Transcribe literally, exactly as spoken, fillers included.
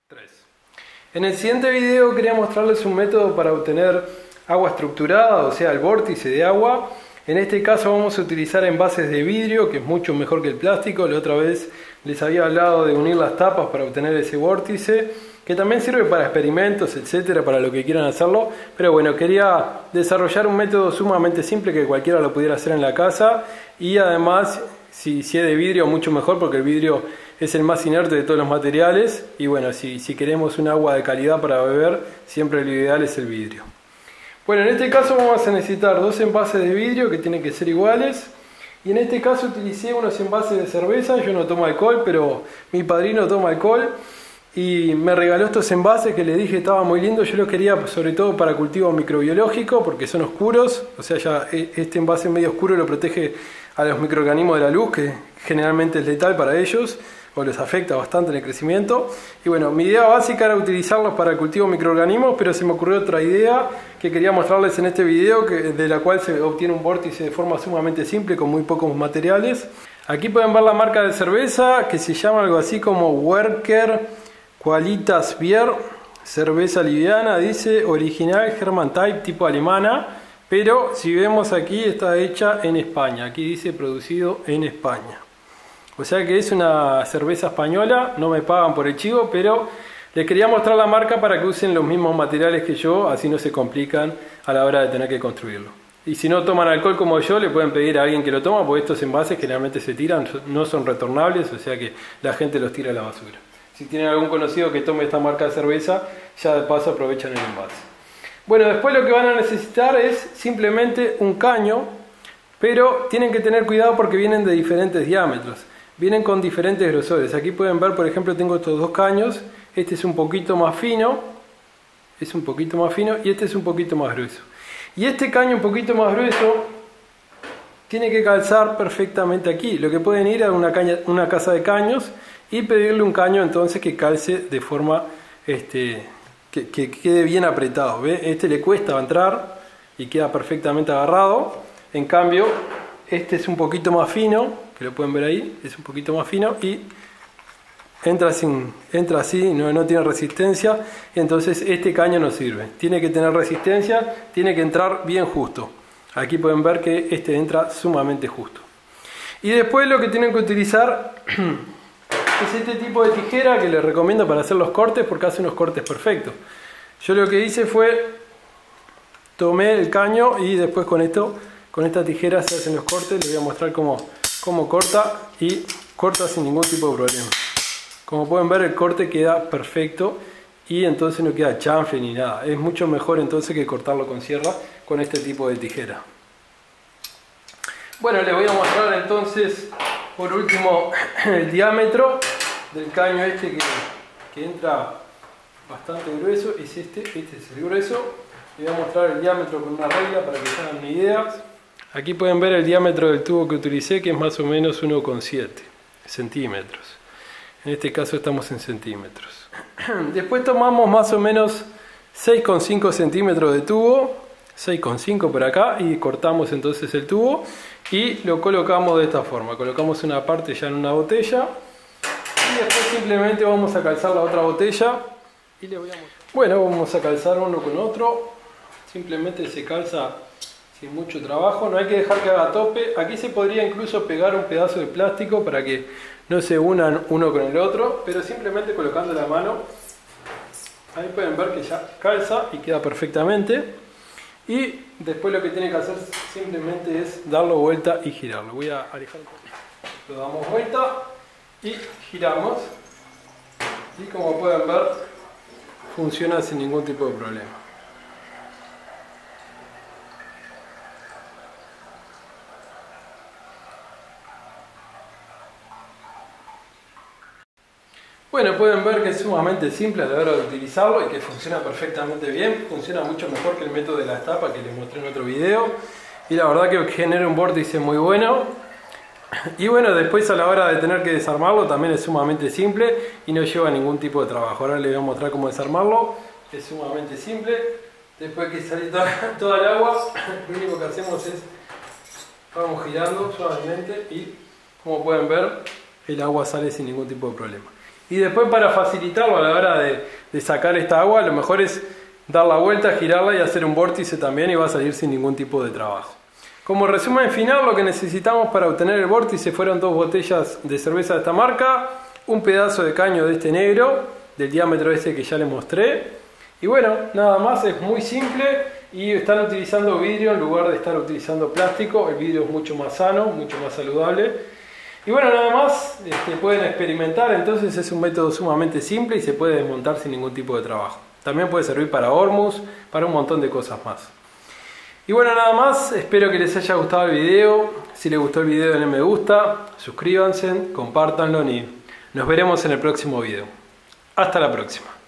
tres. En el siguiente video quería mostrarles un método para obtener agua estructurada, o sea el vórtice de agua. En este caso vamos a utilizar envases de vidrio, que es mucho mejor que el plástico. La otra vez les había hablado de unir las tapas para obtener ese vórtice, que también sirve para experimentos, etcétera, para lo que quieran hacerlo. Pero bueno, quería desarrollar un método sumamente simple que cualquiera lo pudiera hacer en la casa. Y además, si, si es de vidrio, mucho mejor, porque el vidrio es el más inerte de todos los materiales. Y bueno, si, si queremos un agua de calidad para beber, siempre lo ideal es el vidrio. Bueno, en este caso vamos a necesitar dos envases de vidrio que tienen que ser iguales. Y en este caso utilicé unos envases de cerveza. Yo no tomo alcohol, pero mi padrino toma alcohol. Y me regaló estos envases que le dije estaban muy lindos. Yo los quería sobre todo para cultivo microbiológico porque son oscuros. O sea, ya este envase medio oscuro lo protege a los microorganismos de la luz, que generalmente es letal para ellos, o les afecta bastante en el crecimiento. Y bueno, mi idea básica era utilizarlos para el cultivo de microorganismos, pero se me ocurrió otra idea que quería mostrarles en este video, que, de la cual se obtiene un vórtice de forma sumamente simple con muy pocos materiales. Aquí pueden ver la marca de cerveza, que se llama algo así como Werker Qualitas Bier, cerveza liviana, dice original German Type, tipo alemana, pero si vemos aquí está hecha en España, aquí dice producido en España. O sea que es una cerveza española, no me pagan por el chivo, pero les quería mostrar la marca para que usen los mismos materiales que yo, así no se complican a la hora de tener que construirlo. Y si no toman alcohol como yo, le pueden pedir a alguien que lo toma, porque estos envases generalmente se tiran, no son retornables, o sea que la gente los tira a la basura. Si tienen algún conocido que tome esta marca de cerveza, ya de paso aprovechan el envase. Bueno, después lo que van a necesitar es simplemente un caño, pero tienen que tener cuidado porque vienen de diferentes diámetros. Vienen con diferentes grosores. Aquí pueden ver, por ejemplo, tengo estos dos caños. Este es un poquito más fino, es un poquito más fino y este es un poquito más grueso. Y este caño un poquito más grueso tiene que calzar perfectamente aquí. Lo que pueden ir a una, caña, una casa de caños y pedirle un caño entonces que calce de forma este, que, que quede bien apretado. ¿Ve? Este le cuesta entrar y queda perfectamente agarrado. En cambio, este es un poquito más fino, que lo pueden ver ahí, es un poquito más fino y entra, sin, entra así, no, no tiene resistencia, entonces este caño no sirve. Tiene que tener resistencia, tiene que entrar bien justo. Aquí pueden ver que este entra sumamente justo. Y después lo que tienen que utilizar es este tipo de tijera que les recomiendo para hacer los cortes, porque hace unos cortes perfectos. Yo lo que hice fue, tomé el caño y después con esto, con esta tijera se hacen los cortes. Les voy a mostrar cómo, cómo corta, y corta sin ningún tipo de problema. Como pueden ver, el corte queda perfecto y entonces no queda chanfle ni nada. Es mucho mejor entonces que cortarlo con sierra con este tipo de tijera. Bueno, les voy a mostrar entonces por último el diámetro del caño este que, que entra bastante grueso. Es este, este es el grueso. Les voy a mostrar el diámetro con una regla para que se hagan una idea. Aquí pueden ver el diámetro del tubo que utilicé, que es más o menos uno coma siete centímetros. En este caso estamos en centímetros. Después tomamos más o menos seis coma cinco centímetros de tubo, seis coma cinco por acá, y cortamos entonces el tubo y lo colocamos de esta forma. Colocamos una parte ya en una botella y después simplemente vamos a calzar la otra botella. Y le voy a mostrar. Bueno, vamos a calzar uno con otro. Simplemente se calza sin mucho trabajo, no hay que dejar que haga tope. Aquí se podría incluso pegar un pedazo de plástico para que no se unan uno con el otro, pero simplemente colocando la mano, ahí pueden ver que ya calza y queda perfectamente. Y después lo que tiene que hacer simplemente es darlo vuelta y girarlo. Voy a alejar un poco. Lo damos vuelta y giramos, y como pueden ver funciona sin ningún tipo de problema. Bueno, pueden ver que es sumamente simple a la hora de utilizarlo y que funciona perfectamente bien. Funciona mucho mejor que el método de la tapa que les mostré en otro video. Y la verdad que genera un vórtice muy bueno. Y bueno, después a la hora de tener que desarmarlo también es sumamente simple y no lleva ningún tipo de trabajo. Ahora les voy a mostrar cómo desarmarlo. Es sumamente simple. Después que sale toda, toda el agua, lo único que hacemos es vamos girando suavemente y como pueden ver el agua sale sin ningún tipo de problema. Y después, para facilitarlo a la hora de, de sacar esta agua, lo mejor es dar la vuelta, girarla y hacer un vórtice también, y va a salir sin ningún tipo de trabajo. Como resumen final, lo que necesitamos para obtener el vórtice fueron dos botellas de cerveza de esta marca, un pedazo de caño de este negro, del diámetro este que ya les mostré. Y bueno, nada más, es muy simple y están utilizando vidrio en lugar de estar utilizando plástico. El vidrio es mucho más sano, mucho más saludable. Y bueno, nada más, este, pueden experimentar, entonces es un método sumamente simple y se puede desmontar sin ningún tipo de trabajo. También puede servir para hormus, para un montón de cosas más. Y bueno, nada más, espero que les haya gustado el video. Si les gustó el video, denle me gusta, suscríbanse, compártanlo y nos veremos en el próximo video. Hasta la próxima.